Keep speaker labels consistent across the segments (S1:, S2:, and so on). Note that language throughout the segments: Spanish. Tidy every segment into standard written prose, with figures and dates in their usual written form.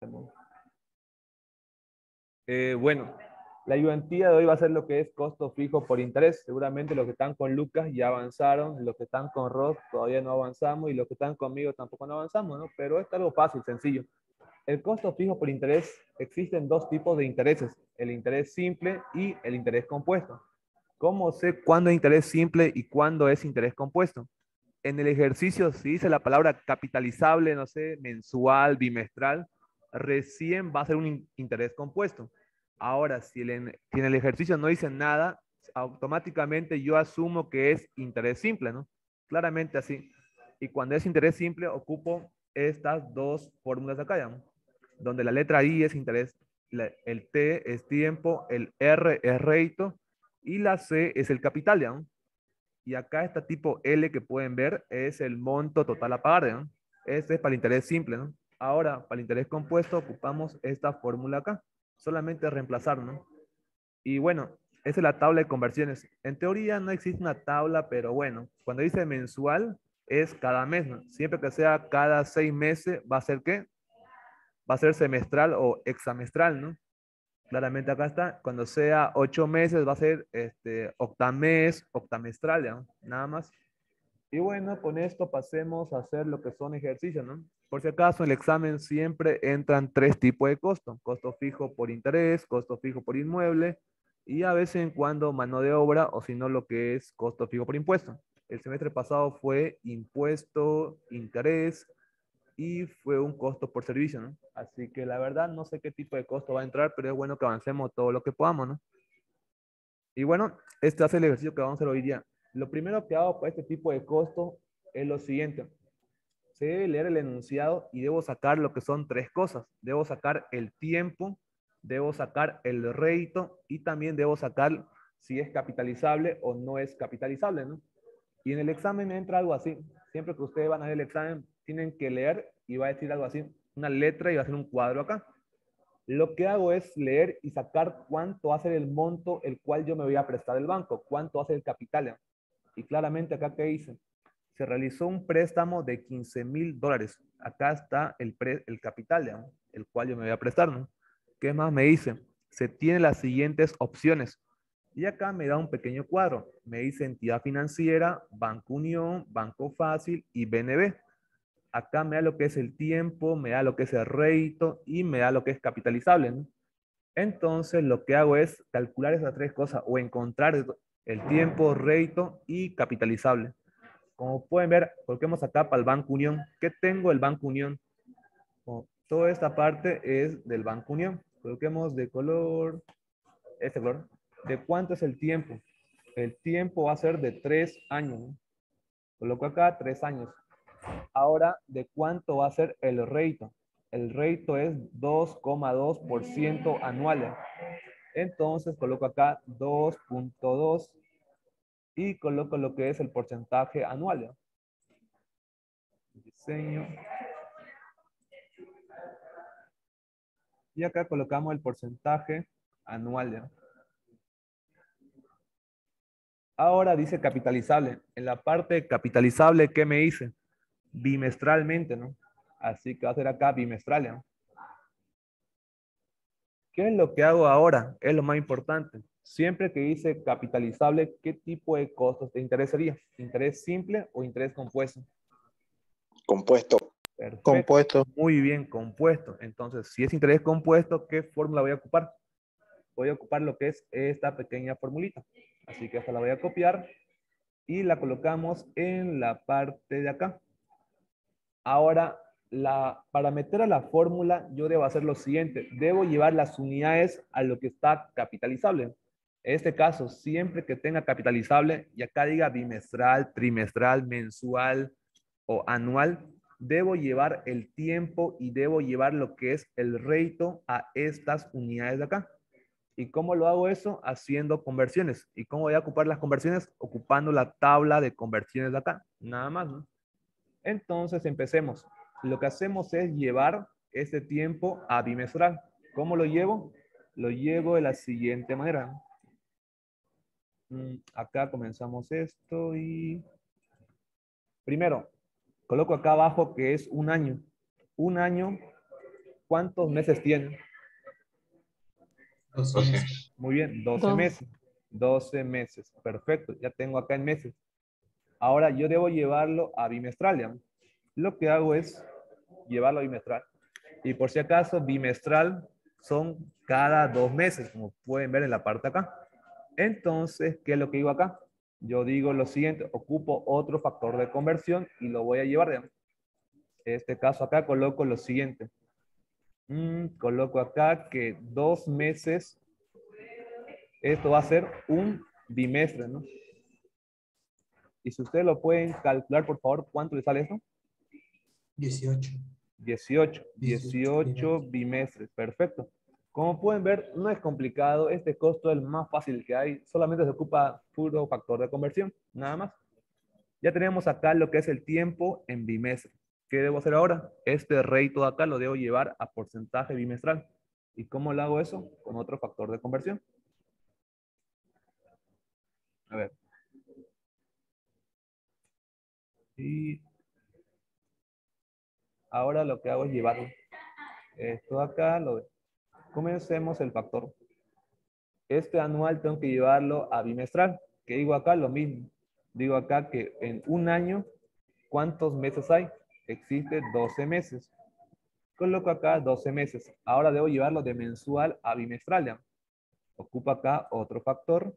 S1: Bueno, la ayudantía de hoy va a ser lo que es costo fijo por interés. Seguramente los que están con Lucas ya avanzaron, los que están con Ross todavía no avanzamos y los que están conmigo tampoco no avanzamos, ¿no? Pero esto es algo fácil, sencillo. El costo fijo por interés, existen dos tipos de intereses, el interés simple y el interés compuesto. ¿Cómo sé cuándo es interés simple y cuándo es interés compuesto? En el ejercicio, si dice la palabra capitalizable, no sé, mensual, bimestral, recién va a ser un interés compuesto. Ahora, si en el ejercicio no dice nada, automáticamente yo asumo que es interés simple, ¿no? Claramente así. Y cuando es interés simple, ocupo estas dos fórmulas de acá, ¿no? Donde la letra I es interés, el T es tiempo, el R es rédito y la C es el capital, ¿no? Y acá este tipo L que pueden ver es el monto total a pagar, ¿no? Este es para el interés simple, ¿no? Ahora, para el interés compuesto ocupamos esta fórmula acá. Solamente reemplazar, ¿no? Y bueno, esa es la tabla de conversiones. En teoría no existe una tabla, pero bueno, cuando dice mensual es cada mes, ¿no? Siempre que sea cada 6 meses, ¿va a ser qué? Va a ser semestral o hexamestral, ¿no? Claramente acá está. Cuando sea 8 meses va a ser octamés, octamestral, ¿ya? Nada más. Y bueno, con esto pasemos a hacer lo que son ejercicios, ¿no? Por si acaso, en el examen siempre entran tres tipos de costo. Costo fijo por interés, costo fijo por inmueble y a veces en cuando mano de obra o si no lo que es costo fijo por impuesto. El semestre pasado fue impuesto, interés y fue un costo por servicio, ¿no? Así que la verdad no sé qué tipo de costo va a entrar, pero es bueno que avancemos todo lo que podamos, ¿no? Y bueno, este es el ejercicio que vamos a hacer hoy día. Lo primero que hago para este tipo de costo es lo siguiente. Se debe leer el enunciado y debo sacar lo que son tres cosas. Debo sacar el tiempo, debo sacar el rédito y también debo sacar si es capitalizable o no es capitalizable, ¿no? Y en el examen entra algo así. Siempre que ustedes van a ver el examen, tienen que leer y va a decir algo así. Una letra y va a ser un cuadro acá. Lo que hago es leer y sacar cuánto va a ser el monto el cual yo me voy a prestar del banco, cuánto va a ser el capital, ¿ya? Y claramente acá que dice, se realizó un préstamo de $15,000. Acá está el capital, ¿ya? El cual yo me voy a prestar, ¿no? ¿Qué más me dice? Se tienen las siguientes opciones. Y acá me da un pequeño cuadro. Me dice entidad financiera, Banco Unión, Banco Fácil y BNB. Acá me da lo que es el tiempo, me da lo que es el rédito y me da lo que es capitalizable, ¿no? Entonces, lo que hago es calcular esas tres cosas o encontrar el tiempo, rédito y capitalizable. Como pueden ver, coloquemos acá para el Banco Unión. ¿Qué tengo del Banco Unión? Oh, toda esta parte es del Banco Unión. Coloquemos de color, este color. ¿De cuánto es el tiempo? El tiempo va a ser de 3 años, ¿no? Coloco acá 3 años. Ahora, ¿de cuánto va a ser el rédito? El rédito es 2,2% anual. Entonces coloco acá 2,2 y coloco lo que es el porcentaje anual, ¿ya? Diseño. Y acá colocamos el porcentaje anual, ¿ya? Ahora dice capitalizable. En la parte capitalizable, ¿qué me dice? Bimestralmente, ¿no? Así que va a ser acá bimestral, ¿ya? ¿Qué es lo que hago ahora? Es lo más importante. Siempre que dice capitalizable, ¿qué tipo de costos te interesaría? ¿Interés simple o interés compuesto?
S2: Compuesto.
S1: Perfecto.
S3: Compuesto.
S1: Muy bien, compuesto. Entonces, si es interés compuesto, ¿qué fórmula voy a ocupar? Voy a ocupar lo que es esta pequeña formulita. Así que esta la voy a copiar y la colocamos en la parte de acá. Ahora, para meter a la fórmula, yo debo hacer lo siguiente. Debo llevar las unidades a lo que está capitalizable. En este caso, siempre que tenga capitalizable, y acá diga bimestral, trimestral, mensual o anual, debo llevar el tiempo y debo llevar lo que es el rédito a estas unidades de acá. ¿Y cómo lo hago eso? Haciendo conversiones. ¿Y cómo voy a ocupar las conversiones? Ocupando la tabla de conversiones de acá. Nada más, ¿no? Entonces empecemos. Lo que hacemos es llevar este tiempo a bimestral. ¿Cómo lo llevo? Lo llevo de la siguiente manera. Acá comenzamos esto y primero coloco acá abajo que es un año. Un año ¿cuántos meses tiene?
S3: 12 meses.
S1: Muy bien, 12
S4: Dos.
S1: meses. 12 meses. Perfecto, ya tengo acá en meses. Ahora yo debo llevarlo a bimestral, ¿ya? Lo que hago es llevarlo a bimestral. Y por si acaso, bimestral son cada 2 meses, como pueden ver en la parte acá. Entonces, ¿qué es lo que digo acá? Yo digo lo siguiente, ocupo otro factor de conversión y lo voy a llevar, ¿ya? En este caso acá coloco lo siguiente. Coloco acá que 2 meses, esto va a ser un bimestre, ¿no? Y si ustedes lo pueden calcular, por favor, ¿cuánto le sale esto?
S3: 18.
S1: 18 bimestres, perfecto. Como pueden ver, no es complicado, este costo es el más fácil que hay, solamente se ocupa puro factor de conversión, nada más. Ya tenemos acá lo que es el tiempo en bimestre. ¿Qué debo hacer ahora? Este rédito de acá lo debo llevar a porcentaje bimestral. ¿Y cómo lo hago eso? Con otro factor de conversión. A ver. Y ahora lo que hago es llevarlo. Esto acá, comencemos el factor. Este anual tengo que llevarlo a bimestral. ¿Qué digo acá? Lo mismo. Digo acá que en un año, ¿cuántos meses hay? Existe 12 meses. Coloco acá 12 meses. Ahora debo llevarlo de mensual a bimestral, ¿ya? Ocupa acá otro factor.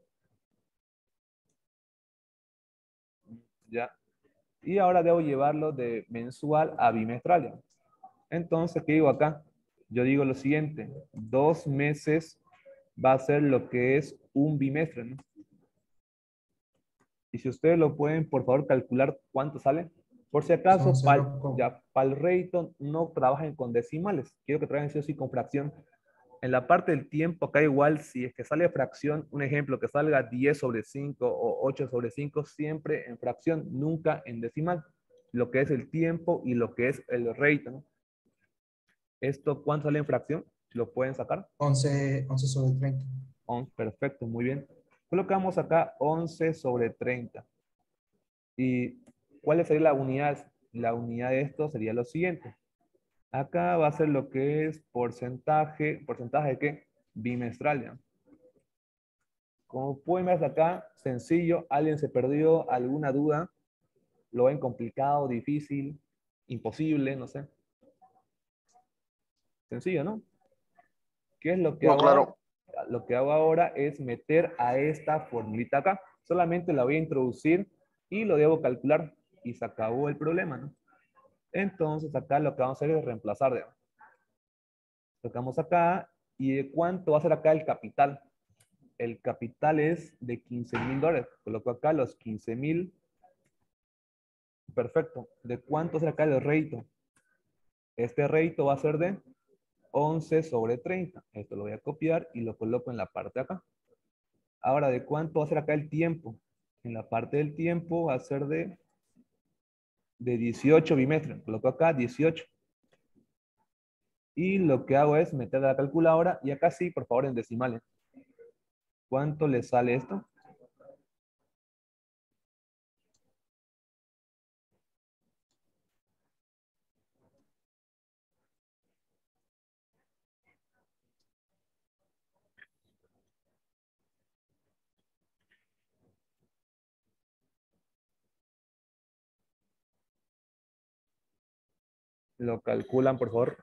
S1: ¿Ya? Y ahora debo llevarlo de mensual a bimestral, ¿ya? Entonces, ¿qué digo acá? Yo digo lo siguiente. 2 meses va a ser lo que es un bimestre, ¿no? Y si ustedes lo pueden, por favor, calcular cuánto sale. Por si acaso,
S3: Son
S1: para el rédito no trabajen con decimales. Quiero que trabajen sí o sí con fracción. En la parte del tiempo, acá igual, si es que sale fracción, un ejemplo, que salga 10 sobre 5 o 8 sobre 5, siempre en fracción, nunca en decimal. Lo que es el tiempo y lo que es el rédito, ¿no? ¿Esto cuánto sale en fracción? ¿Lo pueden sacar?
S3: 11 sobre 30.
S1: Perfecto, muy bien. Colocamos acá 11 sobre 30. ¿Y cuál sería la unidad? La unidad de esto sería lo siguiente. Acá va a ser lo que es porcentaje. ¿Porcentaje de qué? Bimestral, ¿ya? Como pueden ver acá, sencillo. ¿Alguien se perdió alguna duda? ¿Lo ven complicado, difícil, imposible? No sé. Sencillo, ¿no? ¿Qué es lo que
S2: No,
S1: hago ahora?
S2: claro.
S1: Lo que hago ahora es meter a esta formulita acá. Solamente la voy a introducir y lo debo calcular. Y se acabó el problema, ¿no? Entonces acá lo que vamos a hacer es reemplazar. Digamos. Tocamos acá. ¿Y de cuánto va a ser acá el capital? El capital es de $15,000. Coloco acá los 15,000. Perfecto. ¿De cuánto será acá el rédito? Este rédito va a ser de 11 sobre 30. Esto lo voy a copiar y lo coloco en la parte de acá. Ahora, ¿de cuánto va a ser acá el tiempo? En la parte del tiempo va a ser de 18 bimestres. Coloco acá 18. Y lo que hago es meter la calculadora y acá sí, por favor, en decimales. ¿Cuánto le sale esto? Lo calculan, por favor.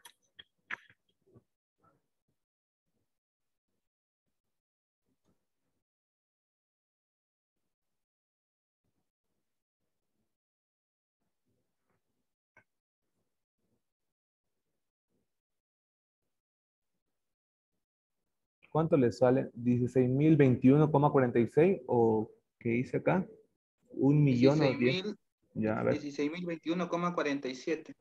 S1: ¿Cuánto le sale? 16,021,46 o ¿qué hice acá? 1,000,000 o 10. Ya, a ver.
S5: 16,021,47.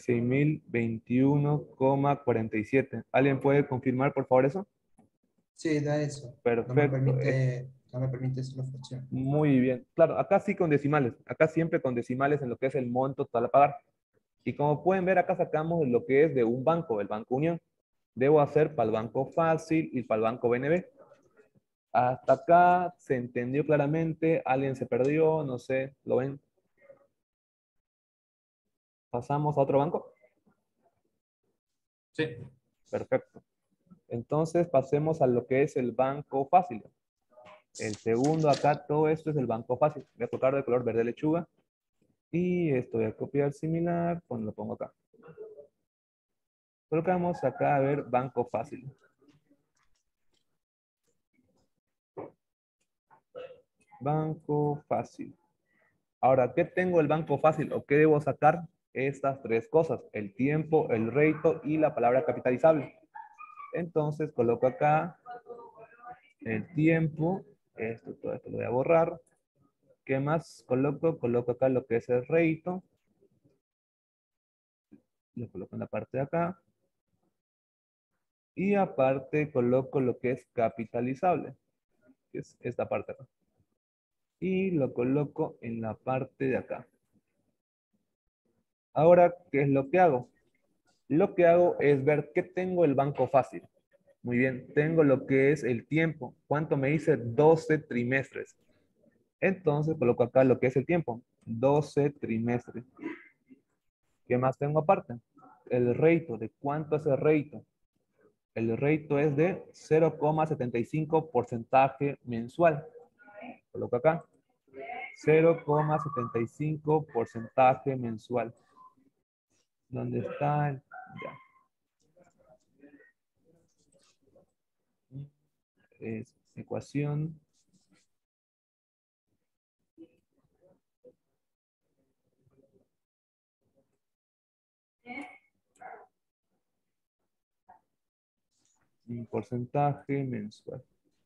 S1: 16,021,47. ¿Alguien puede confirmar, por favor, eso?
S3: Sí, da eso.
S1: Perfecto.
S3: No me permite hacer la fracción.
S1: Muy bien. Claro, acá sí con decimales. Acá siempre con decimales en lo que es el monto total a pagar. Y como pueden ver, acá sacamos lo que es de un banco, el Banco Unión. Debo hacer para el Banco Fácil y para el Banco BNB. Hasta acá se entendió claramente. Alguien se perdió, no sé, ¿lo ven? Pasamos a otro banco.
S3: Sí.
S1: Perfecto. Entonces pasemos a lo que es el banco fácil. El segundo acá, todo esto es el banco fácil. Voy a tocar de color verde lechuga. Y esto voy a copiar similar, pues lo pongo acá. Colocamos acá a ver banco fácil. Banco fácil. Ahora, ¿qué tengo el banco fácil o qué debo sacar? Estas tres cosas, el tiempo, el rédito y la palabra capitalizable. Entonces coloco acá el tiempo, todo esto lo voy a borrar. ¿Qué más coloco? Coloco acá lo que es el rédito. Lo coloco en la parte de acá. Y aparte coloco lo que es capitalizable, que es esta parte acá. Y lo coloco en la parte de acá. Ahora, ¿qué es lo que hago? Lo que hago es ver qué tengo el banco fácil. Muy bien, tengo lo que es el tiempo. ¿Cuánto me dice? 12 trimestres. Entonces coloco acá lo que es el tiempo. 12 trimestres. ¿Qué más tengo aparte? El rédito. ¿De cuánto es el rédito? El rédito es de 0,75 porcentaje mensual. Coloco acá. 0,75 porcentaje mensual. ¿Dónde está? Ya. Es ecuación. Un porcentaje mensual.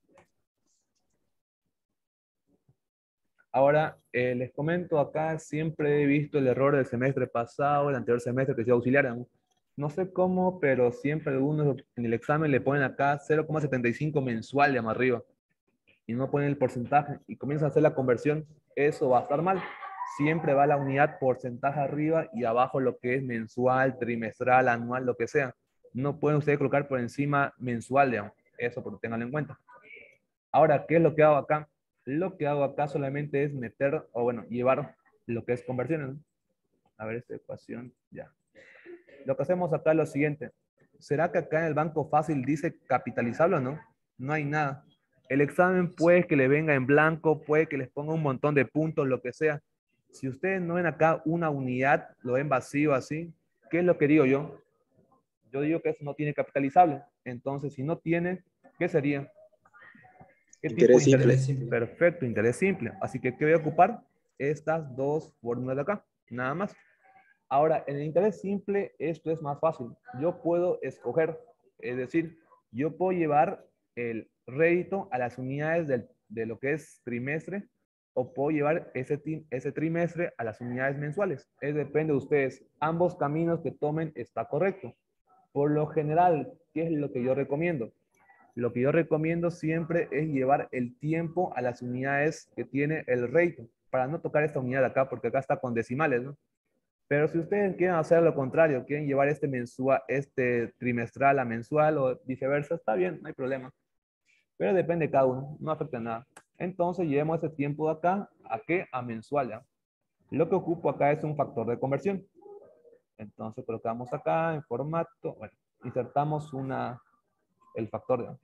S1: Ahora, les comento acá, siempre he visto el error del semestre pasado, el anterior semestre que se auxiliar. No sé cómo, pero siempre algunos en el examen le ponen acá 0,75 mensual de más arriba. Y no ponen el porcentaje y comienzan a hacer la conversión. Eso va a estar mal. Siempre va la unidad porcentaje arriba y abajo lo que es mensual, trimestral, anual, lo que sea. No pueden ustedes colocar por encima mensual, digamos. Eso porque tenganlo en cuenta. Ahora, ¿qué es lo que hago acá? Lo que hago acá solamente es meter, o bueno, llevar lo que es conversiones, ¿no? A ver esta ecuación, ya. Lo que hacemos acá es lo siguiente. ¿Será que acá en el banco fácil dice capitalizable o no? No hay nada. El examen puede que le venga en blanco, puede que les ponga un montón de puntos, lo que sea. Si ustedes no ven acá una unidad, lo ven vacío así, ¿qué es lo que digo yo? Yo digo que eso no tiene capitalizable. Entonces, si no tiene, ¿qué sería? ¿Qué tipo de
S2: Interés simple.
S3: Interés simple.
S1: Perfecto, interés simple. Así que, ¿qué voy a ocupar? Estas dos fórmulas de acá, nada más. Ahora, en el interés simple, esto es más fácil. Yo puedo escoger, es decir, yo puedo llevar el rédito a las unidades de lo que es trimestre o puedo llevar ese trimestre a las unidades mensuales. Es depende de ustedes. Ambos caminos que tomen está correcto. Por lo general, ¿qué es lo que yo recomiendo? Lo que yo recomiendo siempre es llevar el tiempo a las unidades que tiene el rédito, para no tocar esta unidad de acá, porque acá está con decimales, ¿no? Pero si ustedes quieren hacer lo contrario, quieren llevar este mensual, este trimestral a mensual o viceversa, está bien, no hay problema. Pero depende de cada uno, no afecta nada. Entonces llevemos ese tiempo de acá, ¿a qué? A mensual, ¿ya? Lo que ocupo acá es un factor de conversión. Entonces colocamos acá en formato, bueno, insertamos el factor, ¿ya?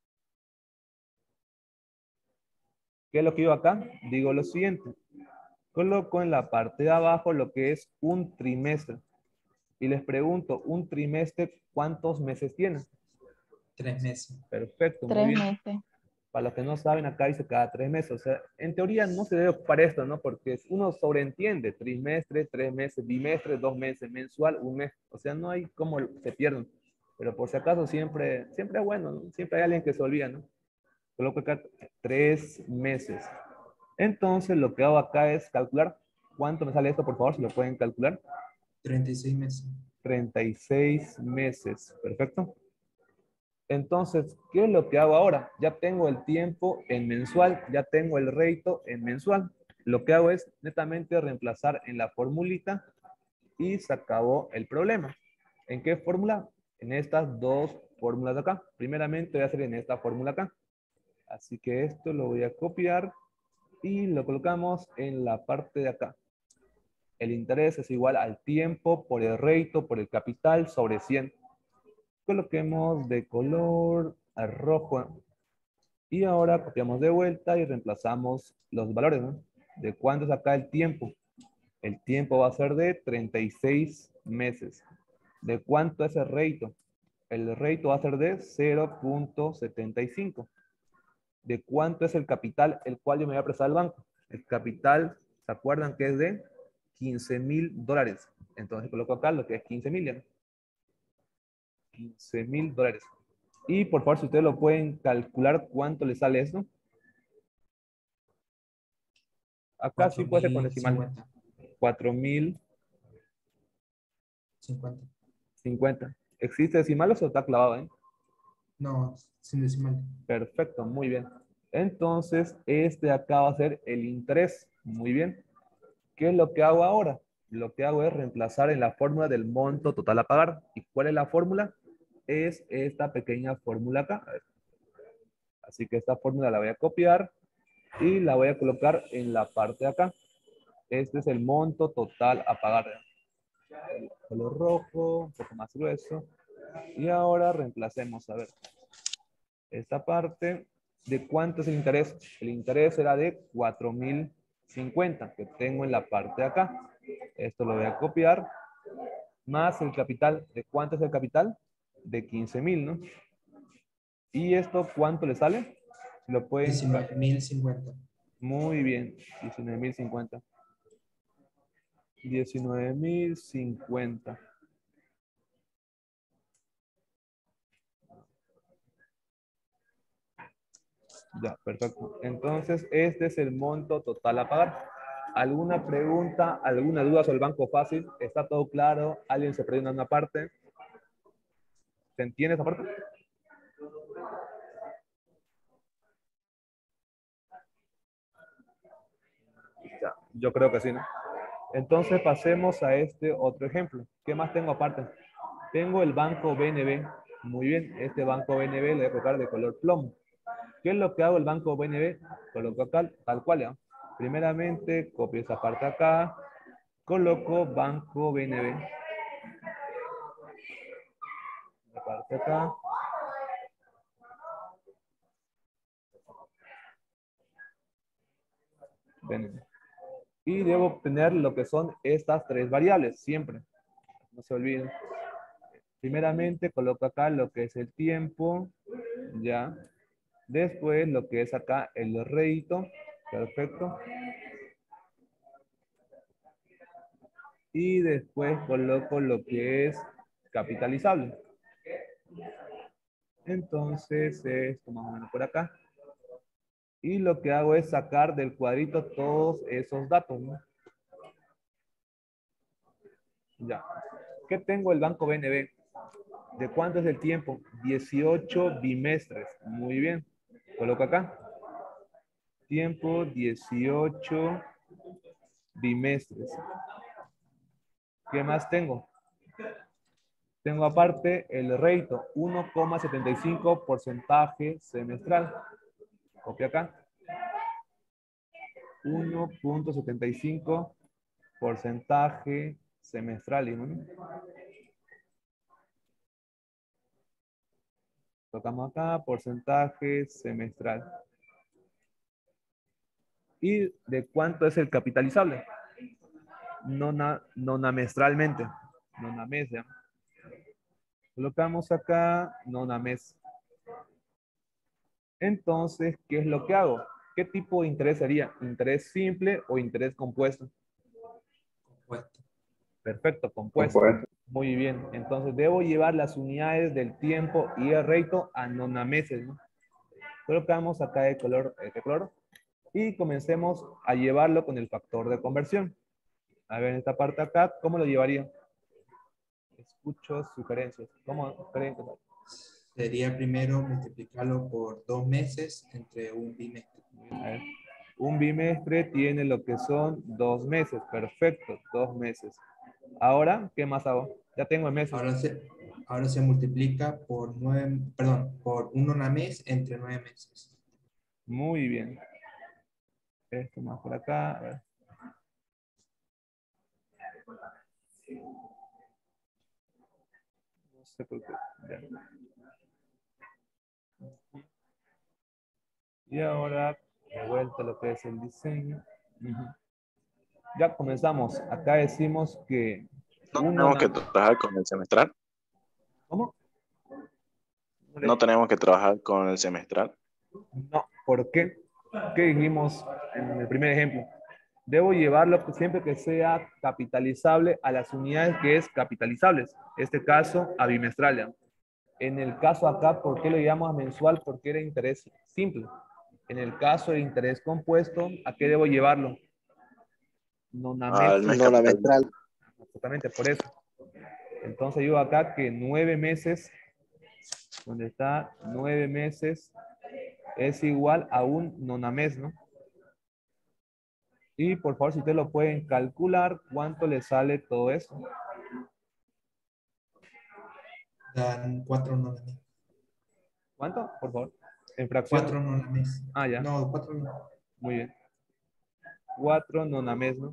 S1: ¿Qué es lo que yo acá? Digo lo siguiente. Coloco en la parte de abajo lo que es un trimestre. Y les pregunto, ¿un trimestre cuántos meses tiene?
S3: 3 meses.
S1: Perfecto, muy
S4: 3
S1: bien.
S4: meses.
S1: Para los que no saben, acá dice cada 3 meses. O sea, en teoría no se debe ocupar esto, ¿no? Porque uno sobreentiende trimestre, 3 meses, bimestre, 2 meses, mensual, un mes. O sea, no hay cómo se pierden. Pero por si acaso siempre es bueno, ¿no? Siempre hay alguien que se olvida, ¿no? Coloco acá 3 meses. Entonces, lo que hago acá es calcular. ¿Cuánto me sale esto, por favor? Si lo pueden calcular.
S3: 36 meses.
S1: 36 meses. Perfecto. Entonces, ¿qué es lo que hago ahora? Ya tengo el tiempo en mensual, ya tengo el rédito en mensual. Lo que hago es netamente reemplazar en la formulita y se acabó el problema. ¿En qué fórmula? En estas dos fórmulas de acá. Primeramente voy a hacer en esta fórmula acá. Así que esto lo voy a copiar y lo colocamos en la parte de acá. El interés es igual al tiempo por el rédito por el capital sobre 100. Coloquemos de color rojo. Y ahora copiamos de vuelta y reemplazamos los valores, ¿no? ¿De cuánto es acá el tiempo? El tiempo va a ser de 36 meses. ¿De cuánto es el rédito? El rédito va a ser de 0.75. ¿De cuánto es el capital el cual yo me voy a prestar al banco? El capital, ¿se acuerdan que es de $15,000? Entonces coloco acá lo que es 15,000, ¿ya? $15,000. Y por favor, si ustedes lo pueden calcular, ¿cuánto le sale esto? Acá sí puede ser con decimal.
S3: 4.050.
S1: 4,050.
S3: 50.
S1: ¿Existe decimal o se está clavado, eh?
S3: No, sin decimal.
S1: Perfecto, muy bien. Entonces, este acá va a ser el interés. Muy bien. ¿Qué es lo que hago ahora? Lo que hago es reemplazar en la fórmula del monto total a pagar. ¿Y cuál es la fórmula? Es esta pequeña fórmula acá. A ver. Así que esta fórmula la voy a copiar y la voy a colocar en la parte de acá. Este es el monto total a pagar. El color rojo, un poco más grueso. Y ahora reemplacemos, a ver, esta parte. ¿De cuánto es el interés? El interés era de 4,050 que tengo en la parte de acá. Esto lo voy a copiar. Más el capital. ¿De cuánto es el capital? De 15,000, ¿no? ¿Y esto cuánto le sale? Lo pueden...
S3: 19.050.
S1: Muy bien, 19,050. 19,050. Ya, perfecto. Entonces, este es el monto total a pagar. ¿Alguna pregunta, alguna duda sobre el Banco Fácil? ¿Está todo claro? ¿Alguien se perdió en una parte? ¿Se entiende esa parte? Ya, yo creo que sí, ¿no? Entonces, pasemos a este otro ejemplo. ¿Qué más tengo aparte? Tengo el Banco BNB. Muy bien, este Banco BNB le voy a colocar de color plomo. ¿Qué es lo que hago el Banco BNB? Coloco acá, tal cual, ¿ya? Primeramente, copio esa parte acá, coloco Banco BNB. La parte acá. BNB. Y debo obtener lo que son estas tres variables, siempre. No se olviden. Primeramente, coloco acá lo que es el tiempo, ya. Después, lo que es acá el rédito, perfecto. Y después coloco lo que es capitalizable. Entonces, esto más o menos por acá. Y lo que hago es sacar del cuadrito todos esos datos, ¿no? Ya. ¿Qué tengo el Banco BNB? ¿De cuánto es el tiempo? 18 bimestres. Muy bien. Coloco acá. Tiempo 18 bimestres. ¿Qué más tengo? Tengo aparte el rédito, 1,75 porcentaje semestral. Copia acá. 1,75 porcentaje semestral. ¿No? Tocamos acá, porcentaje semestral. ¿Y de cuánto es el capitalizable? Nonamestralmente. Nonamés, ¿ya? Colocamos acá nonamés. Entonces, ¿qué es lo que hago? ¿Qué tipo de interés sería? ¿Interés simple o interés compuesto?
S3: Compuesto.
S1: Perfecto, compuesto. Muy bien. Entonces, debo llevar las unidades del tiempo y el rédito a nonameses, ¿no? Colocamos acá de color, y comencemos a llevarlo con el factor de conversión. A ver, en esta parte acá, ¿cómo lo llevaría? Escucho sugerencias. ¿Cómo creen que?
S3: Sería primero multiplicarlo por 2 meses entre un bimestre.
S1: A ver, un bimestre tiene lo que son 2 meses. Perfecto, 2 meses. Ahora, ¿qué más hago? Ya tengo el meses.
S3: Ahora se multiplica por 9, perdón, por un mes entre 9 meses.
S1: Muy bien. Esto más por acá. A ver. No sé por qué. Ya. Y ahora, de vuelta a lo que es el diseño. Ujú. Ya comenzamos. Acá decimos que
S2: No
S1: uno...
S2: tenemos que trabajar con el semestral.
S1: ¿Cómo? No,
S2: No tenemos que trabajar con el semestral.
S1: no, ¿por qué? ¿Qué dijimos en el primer ejemplo? Debo llevarlo siempre que sea capitalizable a las unidades que es capitalizables. Este caso, a bimestral. En el caso acá, ¿por qué lo llamamos a mensual? Porque era interés simple. En el caso de interés compuesto, ¿a qué debo llevarlo?
S2: Al
S1: Nonamés.
S2: mes
S4: No la
S2: capital.
S4: ventral.
S1: Exactamente, por eso. Entonces digo acá que 9 meses, donde está 9 meses, es igual a un nonamés, ¿no? Y por favor, si ustedes lo pueden calcular, ¿cuánto le sale todo eso?
S3: Dan 4 no la mes.
S1: ¿Cuánto? Por favor. En fracción.
S3: 4 no la mes.
S1: Ah, ya.
S3: No, 4 no.
S1: Muy bien. 4 nonamés, ¿no?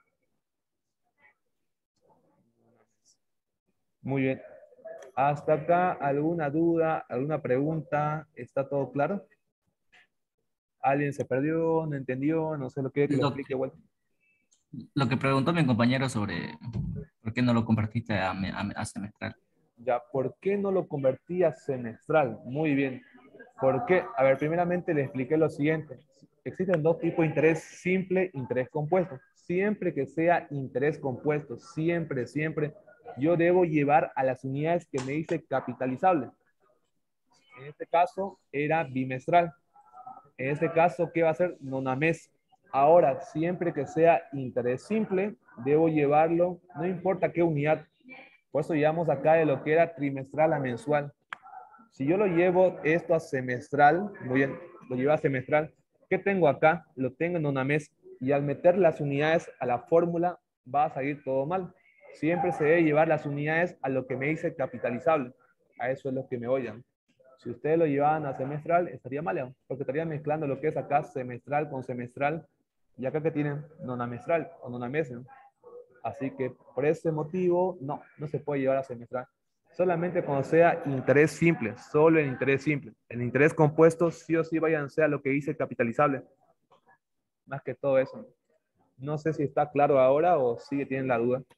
S1: Muy bien. Hasta acá, ¿alguna duda, alguna pregunta? ¿Está todo claro? ¿Alguien se perdió, no entendió, no sé lo que lo
S6: Lo
S1: explique
S6: que,
S1: igual?
S6: lo que preguntó mi compañero sobre por qué no lo compartiste a semestral.
S1: Ya, ¿por qué no lo convertí a semestral? Muy bien. ¿Por qué? A ver, primeramente le expliqué lo siguiente. Existen dos tipos de interés simple e interés compuesto. Siempre que sea interés compuesto, siempre, yo debo llevar a las unidades que me dice capitalizable. En este caso era bimestral. En este caso, ¿qué va a ser? Nonamés. Ahora, siempre que sea interés simple, debo llevarlo, no importa qué unidad. Por eso llevamos acá de lo que era trimestral a mensual. Si yo lo llevo esto a semestral, muy bien, lo llevo a semestral, ¿qué tengo acá? Lo tengo en una mes y al meter las unidades a la fórmula va a salir todo mal. Siempre se debe llevar las unidades a lo que me dice capitalizable. A eso es lo que me oyen. Si ustedes lo llevaban a semestral, estaría mal, ¿no? Porque estarían mezclando lo que es acá semestral con semestral y acá que tienen nonamestral o nonamés, ¿no? Así que por ese motivo, no se puede llevar a semestral. Solamente cuando sea interés simple, solo el interés simple. El interés compuesto, sí o sí, váyanse a lo que dice capitalizable. Más que todo eso. No sé si está claro ahora o sigue tienen la duda.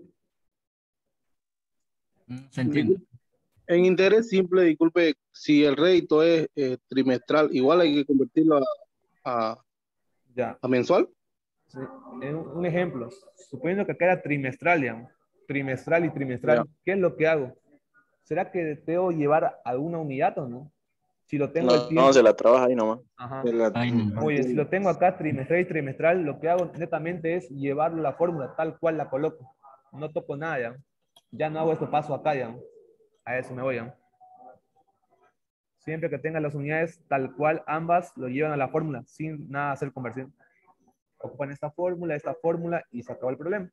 S6: Se entiende.
S4: En interés simple, disculpe, si el rédito es trimestral, igual hay que convertirlo a,
S1: Ya.
S4: a mensual.
S1: Sí. Un ejemplo. Suponiendo que acá era trimestral, digamos. Trimestral y
S4: Ya.
S1: trimestral. ¿Qué es lo que hago? ¿Será que debo llevar alguna unidad o no? Si lo tengo el
S2: No, no,
S1: tiempo.
S2: se la trabaja ahí nomás.
S1: Ajá.
S4: Se la
S6: Ahí no.
S1: Muy bien, si
S4: mantiene.
S1: lo tengo acá trimestral y trimestral, lo que hago netamente es llevarlo la fórmula tal cual la coloco. No toco nada ya. Ya no hago este paso acá ya. A eso me voy ya. Siempre que tengan las unidades tal cual, ambas lo llevan a la fórmula sin nada hacer conversión. Ocupan esta fórmula y se acabó el problema.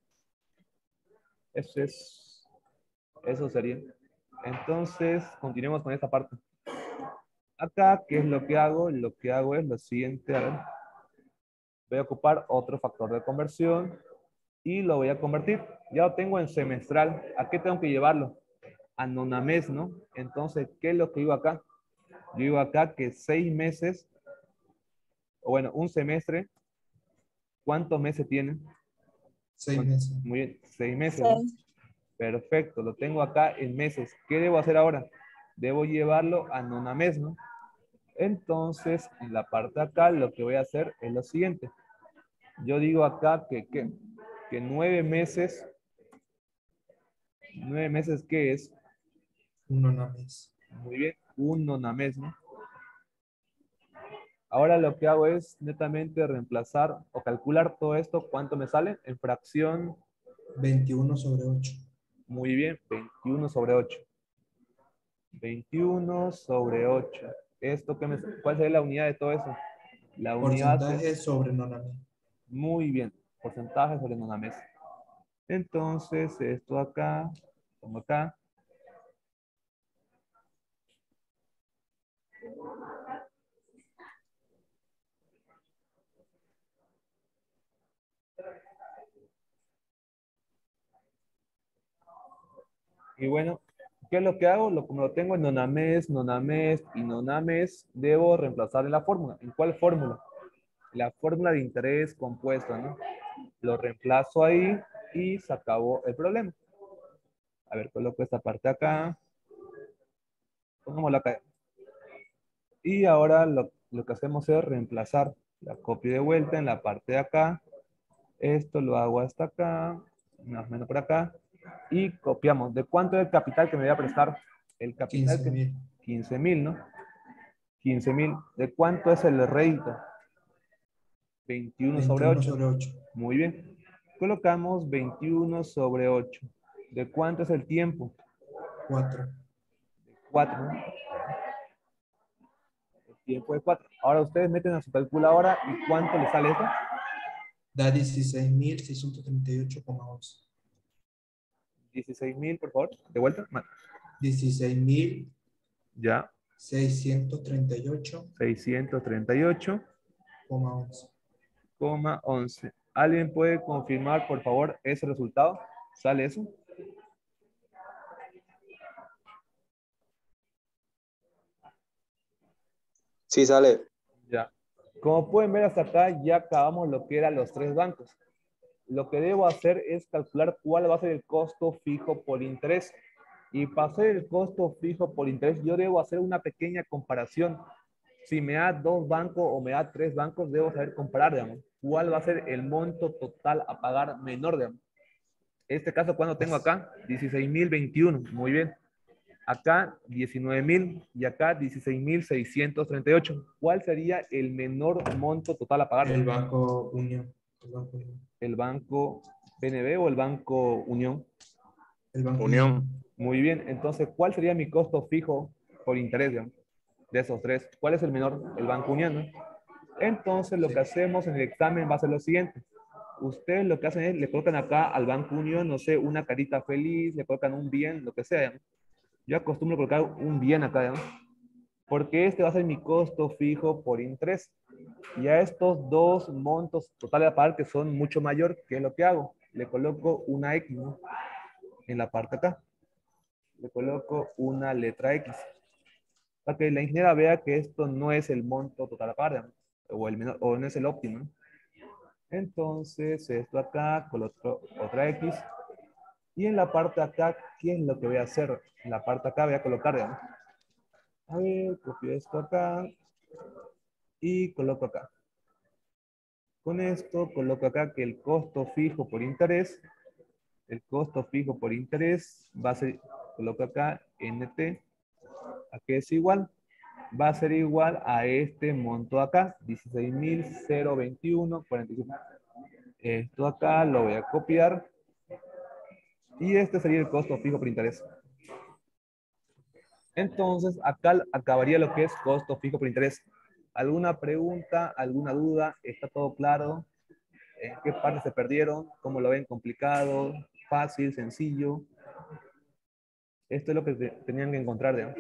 S1: Eso sería. Entonces, continuemos con esta parte. Acá, ¿qué es lo que hago? Lo que hago es lo siguiente. A ver. Voy a ocupar otro factor de conversión y lo voy a convertir. Ya lo tengo en semestral. ¿A qué tengo que llevarlo? A nonamés, ¿no? Entonces, ¿qué es lo que digo acá? Yo digo acá que 6 meses, o bueno, un semestre, ¿cuántos meses tiene?
S3: 6 meses.
S1: Muy bien, 6 meses, ¿no? Perfecto, lo tengo acá en meses. ¿Qué debo hacer ahora? Debo llevarlo a nonamés, ¿no? Entonces, en la parte de acá, lo que voy a hacer es lo siguiente. Yo digo acá que 9 meses, 9 meses, ¿qué es?
S3: 1 no mes.
S1: Muy bien, un nonamés, ¿no? Ahora lo que hago es netamente reemplazar o calcular todo esto. ¿Cuánto me sale? En fracción,
S3: 21 sobre 8.
S1: muy bien, 21 sobre 8. 21 sobre 8. ¿Esto qué cuál sería la unidad de todo eso? La unidad es,
S3: Porcentaje sobre no la mes.
S1: muy bien, porcentaje sobre nonamés. Entonces, esto acá, como acá. Y bueno, ¿Qué es lo que hago? Como lo tengo en nonamés, nonamés y nonamés, debo reemplazar en la fórmula. ¿En cuál fórmula? La fórmula de interés compuesto, ¿no? Lo reemplazo ahí y se acabó el problema. A ver, coloco esta parte acá. Pongámosla acá. Y ahora lo que hacemos es reemplazar. La copio de vuelta en la parte de acá. Esto lo hago hasta acá, más o menos por acá. Y copiamos. ¿De cuánto es el capital que me voy a prestar? El capital
S3: 15.000.
S1: 15.000, ¿no? 15.000. ¿De cuánto es el rédito? 21 sobre
S3: 21
S1: 8.
S3: sobre 8.
S1: Muy bien. Colocamos 21 sobre 8. ¿De cuánto es el tiempo?
S3: 4.
S1: 4, ¿no? El tiempo es 4. Ahora ustedes meten a su calculadora y ¿cuánto les sale esto?
S3: Da 16.638,11.
S1: 16.000, por favor. De vuelta.
S3: 16.638,11.
S1: Ya. 638,11. ¿Alguien puede confirmar, por favor, ese resultado? ¿Sale eso?
S2: Sí, sale.
S1: Ya. Como pueden ver hasta acá, ya acabamos lo que eran los tres bancos. Lo que debo hacer es calcular cuál va a ser el costo fijo por interés. Y para hacer el costo fijo por interés, yo debo hacer una pequeña comparación. Si me da 2 bancos o me da 3 bancos, debo saber comparar, digamos, cuál va a ser el monto total a pagar menor, digamos. En este caso, ¿cuánto tengo acá? 16.021, muy bien. Acá 19.000 y acá 16.638. ¿Cuál sería el menor monto total a pagar?
S3: El Banco Unión. El Banco Unión.
S1: ¿El Banco BNB o el Banco Unión?
S3: El Banco
S2: Unión.
S1: Muy bien, entonces, ¿cuál sería mi costo fijo por interés, digamos, de esos tres? ¿Cuál es el menor? El Banco Unión, ¿no? Entonces, lo
S3: Sí.
S1: que hacemos en el examen va a ser lo siguiente. Ustedes lo que hacen es, le colocan acá al Banco Unión, no sé, una carita feliz, le colocan un bien, lo que sea, ¿no? Yo acostumbro colocar un bien acá, ¿no? Porque este va a ser mi costo fijo por interés. Y a estos dos montos totales a pagar que son mucho mayor, ¿qué es lo que hago? Le coloco una X, ¿no? En la parte acá. Le coloco una letra X. Para que la ingeniera vea que esto no es el monto total a pagar, ¿no? O el menor, o no es el óptimo, ¿no? Entonces, esto acá, con otra X. Y en la parte de acá, ¿qué es lo que voy a hacer? En la parte de acá voy a colocar, ¿no? A ver, copio esto acá y coloco acá. Con esto coloco acá que el costo fijo por interés, va a ser, coloco acá NT, ¿a qué es igual? Va a ser igual a este monto acá, 16.021,45. Esto acá lo voy a copiar y este sería el costo fijo por interés. Entonces, acá acabaría lo que es costo fijo por interés. ¿Alguna pregunta, alguna duda? ¿Está todo claro? ¿En qué partes se perdieron? ¿Cómo lo ven? ¿Complicado? ¿Fácil? ¿Sencillo? Esto es lo que tenían que encontrar, digamos.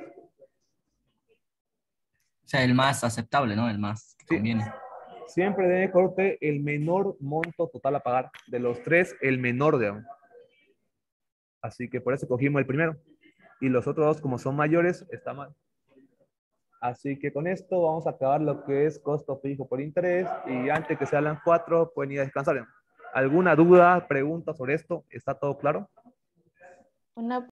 S6: O sea, el más aceptable, ¿no? El más que
S1: Sí,
S6: conviene.
S1: siempre debe corte el menor monto total a pagar. De los tres, el menor, digamos. Así que por eso cogimos el primero. Y los otros dos, como son mayores, está mal. Así que con esto vamos a acabar lo que es costo fijo por interés. Y antes que sean las 4, pueden ir a descansar. ¿Alguna duda, pregunta sobre esto? ¿Está todo claro?
S7: Una